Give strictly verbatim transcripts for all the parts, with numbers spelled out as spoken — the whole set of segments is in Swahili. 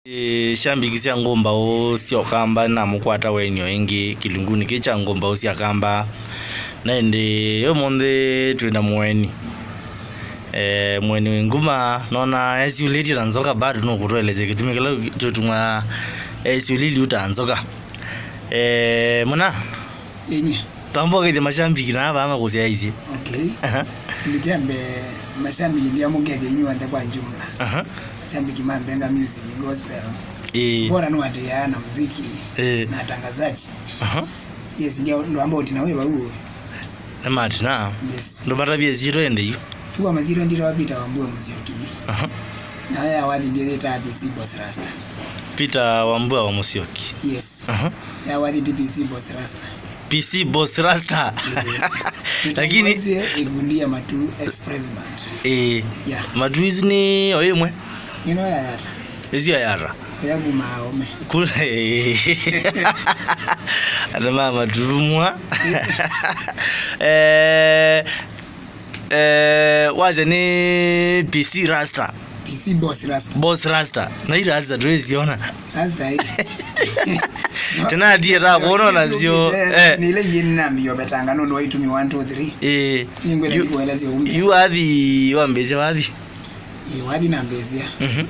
E shambi kisia ngomba o sio kamba na mukwata wenyo ingi kilunguni kicha ngomba o sia kamba na ndi yo monde twenda mweni eh mweni nguma nona esuliti ranzoka bado no kutoeleze kitumikela tutuma esulili utanzoka eh mona yenye tambo ke mashambi kina ba makosia hizi okay ndijambe mashambi ndia mugege inywa ndakwa njumba aha mashambi kima Benga music gospel eh bora no atia na muziki eh na tangazaji aha yes ndio ndo ambao tinawewa huo na matina yes ndo barabia ziro ende hiyo kwa maziro ndiro wapita wambue muziki aha na haya wali ndio ta B C boss Rasta Peter wambue wa muziki yes aha ya wali D B C boss Rasta P C boss Rasta lakini igundia matu expressment eh yeah. Matu hizi ni oyemwe ino ya yata ezi ya yara ya gumaome kule ana mama turumwa eh eh waje ni P C Rasta P C boss Rasta boss Rasta na ile Rasta tuweziona Rasta hii Tena dia ra bono na zio eh ni ile ngine nambio betanga no waitu mi one two three eh ningwele ndikuela zio umbi you are the wambeze wathi eh wathi nambezia mhm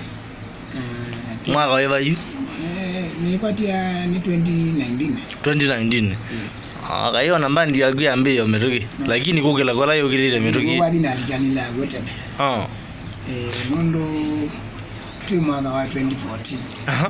mwaka wewe yu eh ni kwatia ni twenty nineteen twenty nineteen yes ah kayo namba ndio aguyambe yo meruki lakini kugela kola yo kilile meruki wathi na likanila gotene ah eh mondo tu mwaka wa twenty fourteen aha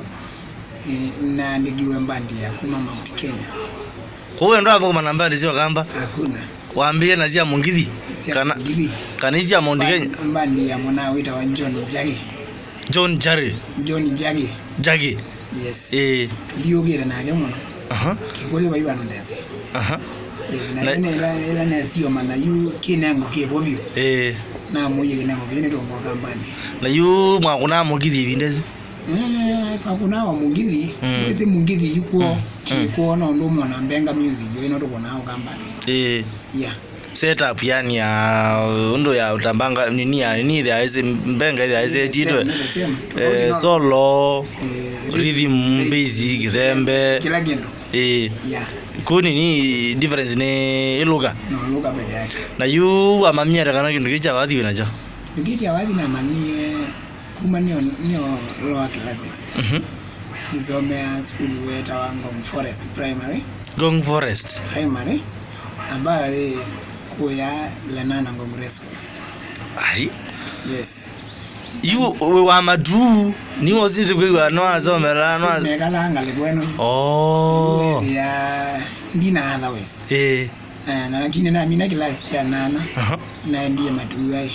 na ndigiwe mbandi ya kuma Mount Kenya kwa ndo hapo kama namba ndio kamba hakuna waambie na zia Mungithi kana kanizia Mount Kenya mbandi ya mwana wita wa John Jagi John Jari John Jagi Jagi yes eh liogera na age mono aha kikoze baiba no ndetse aha yes na ina ila na sio mana yu kinengo kebovyo eh na moye kinengo kine ndo kwa kambani na yu mwakuna Mungithi bindezi eh hakuna wa Mungithi wezi Mungithi yuko kiko na ndo mwana Benga music yo ino ndo nao kambani eh yeah setup yani ya ndo ya utambanga nini ya nini ya hizo Benga ya hizo jito eh solo rhythm basic zembe kila kitu eh yeah kuni ni difference ni iluga no luga peke yake na yu amamia kana kindu kicha wathi winacho kicha wathi na manie kuma nio nio lower classics mhm nisomea school weta wangu Forest Primary Gong Forest Primary ambaye kuya lanana ngom rescos ai yes you we wa madu ni woziti kwe no azomera no mekalanga lebweno oh ya ndina otherwise eh na lakini na mina class ya nana na ndiye madu ai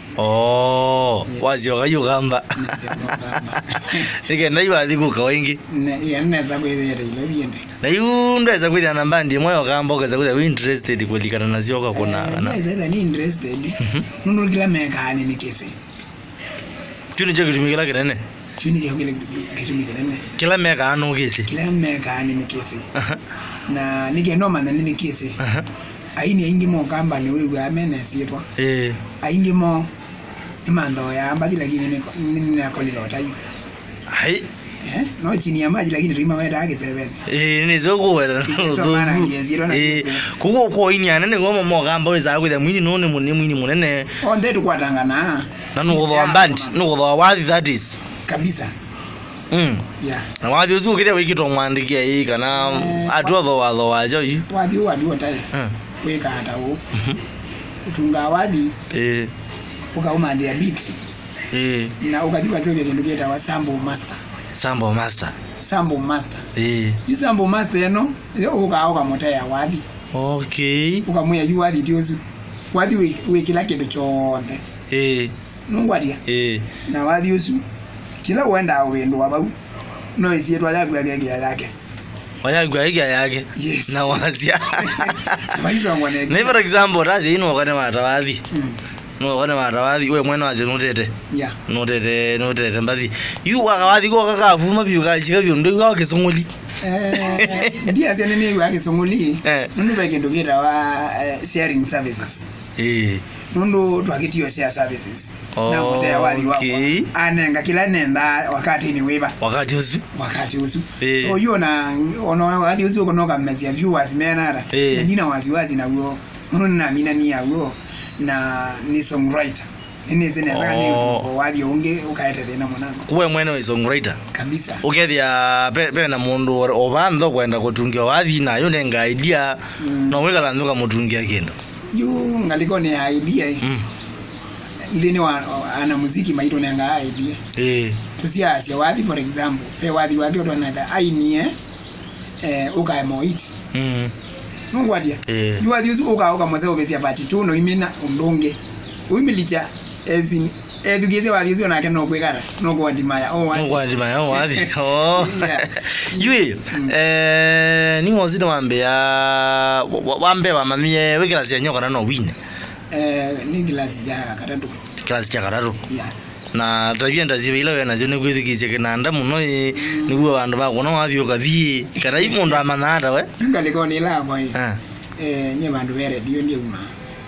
oh wazi wakayo gamba Ike ndayo adiko kawengi na yanaweza kweza ile biende na yu ndaweza kweza namba ndi moyo gamba kaza kweza we interested kulikana nazio kwa kuna na naweza ni interested nuno kila mekani ni kesi tuni je kutumikila kinene tuni je kutumikila kinene kila meka ano kesi kila mekani ni kesi na nige no man ni kesi aini ingi mo kamba ni wewe amene sipo eh aingi mo imando ya mbadi lakini ni ni akolilo tayo ai eh no chini ya maji lakini rima wenda ake seven eh ni zoko wera eh kuko ko ini anene ngoma mo kamba weza kweza mwini none munene mwini munene onde tukwatangana na nuko wa band nuko wa wazi that is kabisa mm yeah na wazi uzu kile wiki to mwandikia hii kana atu ava walo wajo yi wazi wadi wotai mm weka hata u utunga wadi eh ukaumande ya beat eh na ukajua tena ndio ndio wa sample master sample master sample master eh you sample master eno yo ukaoka mota ya wadi okay ukamuya yu wadi tiozu wadi we, we kila kitu chonde eh nungwadia eh na wadi usu kila uenda wendo wabau no isi etwa yako yake yake wayagwa higa yake yes na wazia maizo ngone na for example razi ino kana matawathi no kana matawathi we mwena waje notete yeah notete notete mbazi yu akawathi ko kakavuma biu kashika biu ndo kwa kesongoli eh ndia asiane ni kwa kesongoli nundu beke ndogeta wa sharing services eh nondo twakitio share services na motea wathi wako anenga kila nenda wakati ni weba wakati usu wakati usu so you na ono wathi usu konoka mmezia viewers menara ndina waziwazi na huo nono na mina ni yawo na ni songwriter nini zene zaka ni wathi unge ukaete thina monango kuwe mwene wa songwriter kabisa ukethia be, be na mundu obantho kwenda kutungia wathi na yo nenga idea no wegala nduka mutungia kendo yu ngaliko ni idea mm. Ndini wa ana muziki maito nenga idea eh tusia sia wathi for example pe wathi wathi to another ainie eh uka emoit mm mungu atia eh. Yu wathi usu uka uka mose obesia party two no imina undonge uimilicha ezin edugeze wathi usu na keno kwekara no kwa ndimaya oh wathi no kwa ndimaya oh wathi oh yui eh ni ngozito wambe ya wambe wamanye wekela sia nyoka na no win eh ni glass ja katatu glass ja katatu yes na tabia ndazibe ile wena zone kwithikije kinanda muno niguo bandu ba kuno wathi ukathie kana i mundu amanada we ngaliko ni la boy eh nye bandu bere dio ndi uma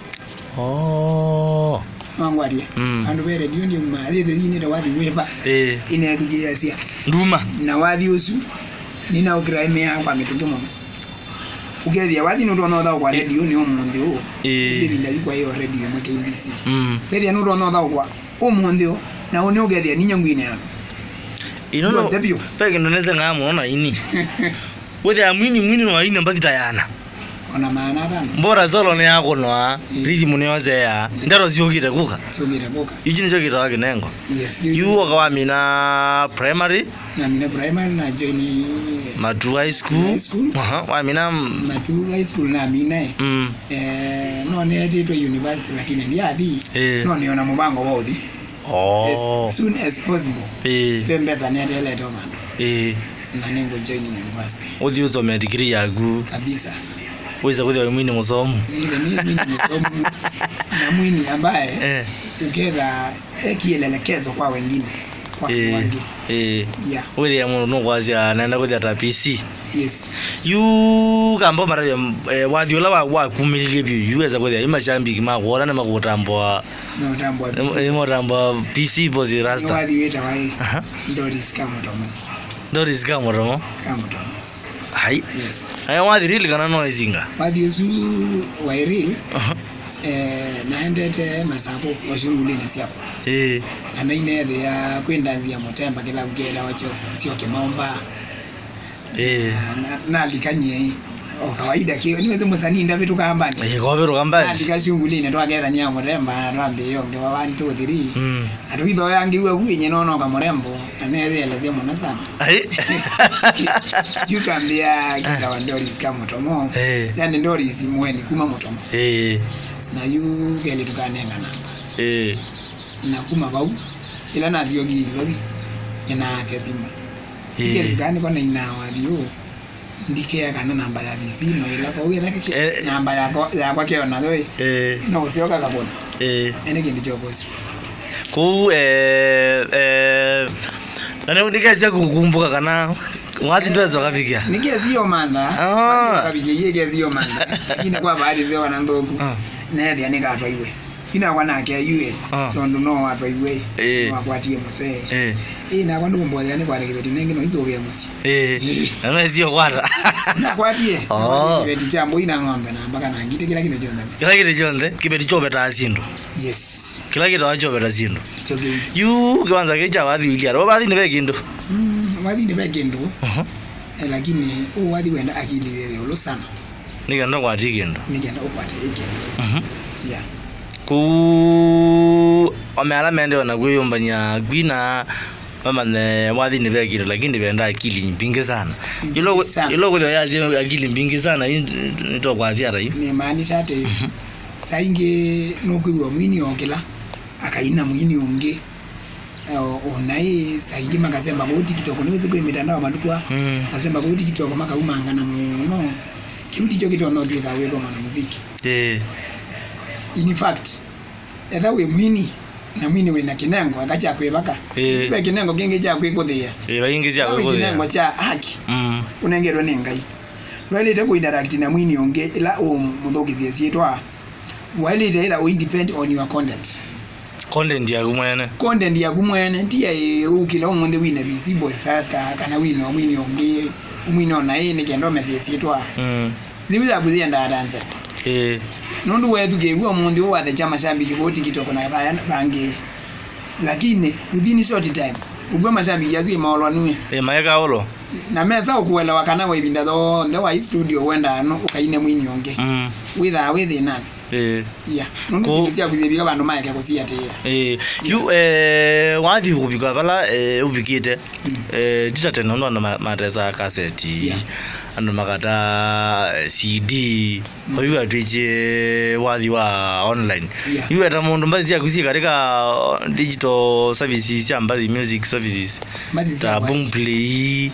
oh mangwadia bandu bere dio ndi uma thithe thini ndo wathi weba eh ine thugije cia nduma na wathi usu nina ukiraime ya kwa mitungi muno ukethia wathi no ndo no kwa radio ni umundi u eh binda kwa hiyo radio mu K B C mm bethia no ndo no kwa umundi u na one ukethia ni nyangwine ya ino peke ndo neze ngamo ona ini wewe amwini mwini no ina mbazita yana ona maana tano mbora zolo ne yako no ridi munyoze ya ndaro ziogire kuka ziogire kuka yijini jogire wake nengo yes you waka mina primary na mina primary na join Matu high school aha wa mina Matu high school na mina mm eh no ne atito university lakini ndi adi no ne ona mubango wodi oh as soon as possible eh pembeza ne atele to man eh na nengo join university odi uzo me degree yagu kabisa weza kuja mwini musomo ile ni mwini musomo na mwini ambaye eh ukera ekielelekezo kwa wengine kwa eh, wengine eh yeah wewe ya muno kwazia naenda kuja ta P C yes you kambo mara eh, wathi ola wa wa kumilile bi yuweza kuja imashambi magora na magotambwa no tambwa eh motambwa P C bozi Rasta wathi weta wai Doris Kamotomo Doris Kamotomo Kamotomo hai yes aya wathi rili kana no izinga wathi usu wa real eh naendete masako washunguli na siapo eh ana ine ya kwenda nzia Mutemba kila ugela wacho sio kimaomba eh na likanye o kawaida kio niweze musani nda vitu kambani eh kwa vitu kambani andika shunguli ne twagera nya Mutemba rambe yonge wa one two three mm atu itho yangi we kunye nono ka Murembo aneze elezia mwana sana ai yukambia kila wa Doris Kamotomo eh yani Doris mweni kuma Mutomo eh na yu gele tukanenga na eh na kuma bau ila na ziogi lobi yana asiasimu gele tukane kwa ina wadio ndike kana namba ya visino ila kwa uye nake namba yako ya kwa kio na doi eh no usioka kabona eh ene kindi jokosu ku eh eh nani ndikaza kukumbuka kana wathi ndozo kafikia nikezi yo manda ah kabiye yegezi yo manda ine kwa baadhi zio wana ndogo na thia nika atwa iwe ina kwa nake iwe tondo no atwa iwe wakwatie mutse eh ina kwa ndumbo yani kwa rekebeti nengi no izo bya musi eh ana sio kwata na kwatie oh rekebeti jambo ina ngombe na mpaka na ngite kila kitu jonde kila kitu jonde kibeti chobe ta sindo yes kila kitu achobe ta sindo chobe yu kwanza kecha wathi wilia ro wathi nebe kindo mm wathi nebe kindo uh lakini o wathi wenda akili lo sana nigenda kwa tikindo nigenda ukwate ikindo mhm yeah ku omela mende ona kuyombanya gwina mama ne wathi ni vekile lakini venda akili nyingi sana ilo ilo kwa ya akili nyingi sana nito kwa ziara hii ni maanisha ate sainge no kuwa mwini ongela akaina mwini onge onai sainge magasemba kuti kitoko niweze kwa mitandao madukwa asemba kuti kitoko makaumanga na muno kiruti cho kitoko no twika weto mwana muziki eh in fact etha we mwini na mwini we na kinengo akacha kwebaka we kinengo kinge cha kwikuthia eh baingi cha kwikuthia kinengo cha haki mm unengerwa ni ngai rwalite ku interact na mwini onge ila o muthokizie cietwa while it either we depend on your content content ya kumwene content ya kumwene ndiye ukila umuntu wina visible Rasta kana wina wini onge umwino na yini kendo message yetwa mm nibuza kuzenda dance eh nondu wetu gewa umuntu wa the chama shambiki boti kitoko na bange lakini within short time ubwe mashabiki yazi maolo nwe eh mayeka olo na meza ukuwela wakana wa ibinda do ndo wa studio wenda no ukaine mwini onge mm witha within none eh yeah nondu sisi akuzibika bantu maike kusia te eh you eh wathi kubika bala eh ubikite eh tita tena ndo na madresa cassette ando makata C D oyu atije wathi wa online you eta mundu mbazi akusi katika digital services ambazi music services ta boom play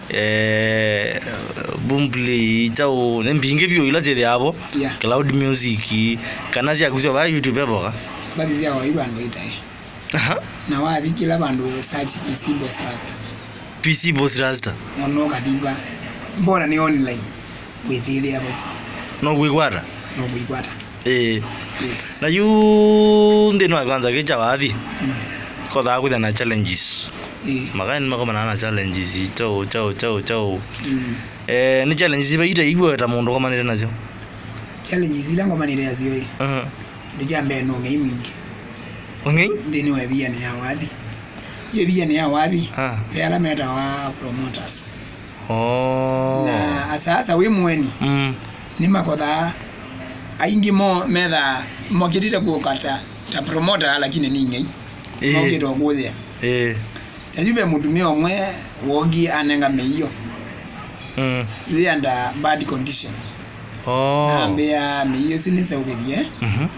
eh boom play tao nembinge byo ilaje yabo cloud music kana zi akusi ba YouTube boka bazi zi awo ibando itai aha na wa bikila bandu search P C Boss Rasta P C Boss Rasta ono kadiba mbona ni online wezile hapo no gwigwara no gwigwara eh yes na you ndino kwanza kecha wapi mm. Kwa sababu kuna challenges eh magani makoma na challenges chao chao chao chao mm. Eh ni challenges baita igwe ta mundu koma nile nazo challenges ila ngoma nile yazo eh mhm ndijambe no ngai mingi ongai ndini webia ni awadi yebia ni awadi ah pera meta wa promoters oh na asasa we mweni mm ni makoda aingi mo meda mo kitita kukata ta promoter lakini ningi eh mo kito gothia eh tajube mutumia omwe wogi anenga meyo mm they under bad condition oh ambia meyo sinisa ubebie mhm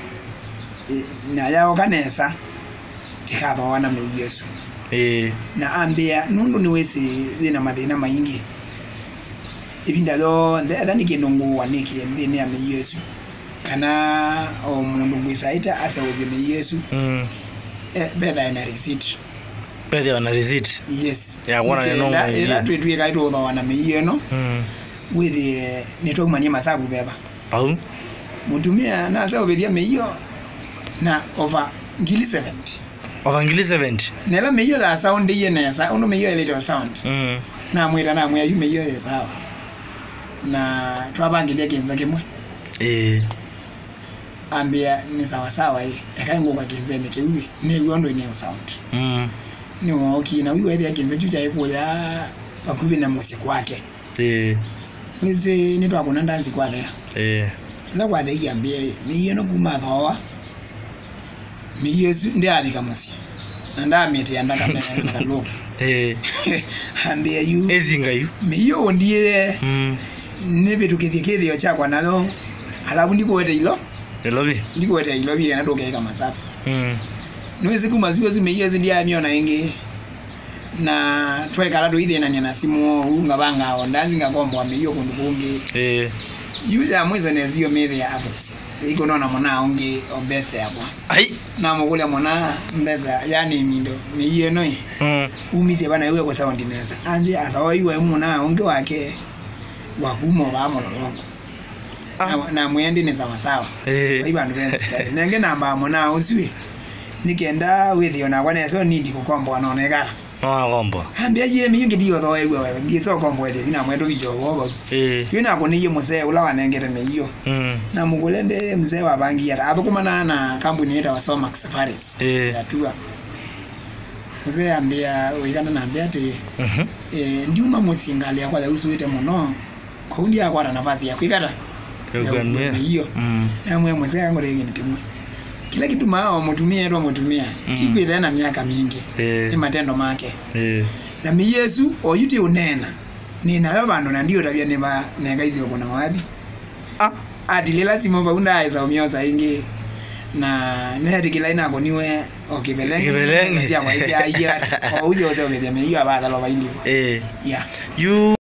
na yao kanesa tikaba wana meyo su eh na ambia nundu ni wese zina mathina maingi ibinda do ndani kinungu waniki ndini ya Yesu kana o mundu gwisaita asa ubi Yesu mm eh better ina receipt better ina receipt yes ya wana ne nongo ila twetu ikaito do wana meyeno mm with the network manye masabu beba pau mutumia na asa ubi meyo na over ngili seventy over ngili seventy nela meyo da sound yene sa uno meyo ile sound mm na mwita na mwe yume yo sawa na twabangilia kenza kimwe eh ambia ni sawa sawa hii akaingo kwa kenza ni kiwi ni gondo ni sound mm ni woki na wiwe ya kenza chucha iko ya pakubi na music wake eh nizi ni twa kuna ndanzi kwa lea eh na kwa dhiki ambia ni yeno kuma thawa mi Yesu ndiye abika musi anda miti anda kamera kalo eh ambia yu ezinga yu miyo ndiye mm ne bitu kithikithio chakwa nalo alabu ndiko wete ilo elobi ndiko wete ilo bi na doke kama safi mm niwezi kuma ziwe zimeia zindi amio na ingi na twe kala do ide na nyana simu unga banga ondanzi ngagombo ameyo kundu kungi eh yuza mweza nezio meve ya avos iko nona mona onge obeste yakwa ai na mugule mona mbeza yani mindo miyo noi mm umize bana yewe kwa sound neza andi athawa iwe mona onge wake wakumo ba mololongo ah. na mwendi ni sawa sawa eh ibandu benzi nenge namba mona uswi nikenda withio na kwane so nindi kukombo anonekana no kombo ambia ye mi ngidio tho ewe wewe ngiso kombo ile ina mwedo bijo wobo eh yuna kuniye muzee ula wanengere meyo mm na mugulende mzee wa bangi ya athukumana na kampuni yetu wa Somax Safaris eh yatua mzee ambia wikana na ndete mhm eh ndiuma musingali akwa usuite muno kundi yakwa na nafasi ya kwikata hiyo mm na mwe mzee wangu leo ni kimwe kila kitu mao mutumia ndo mutumia mm. Chikwe na miaka mingi eh ni matendo make eh na mi Yesu oyuti unena ni na bandu na ndio tabia neba nenga hizo kuna wapi ah adilela simo baunda aiza umyoza ingi na neheti kila ina koniwe okibelenge okibelenge sia kwa hiyo ya au uzo uzo media meyo abada lo baindi eh yeah you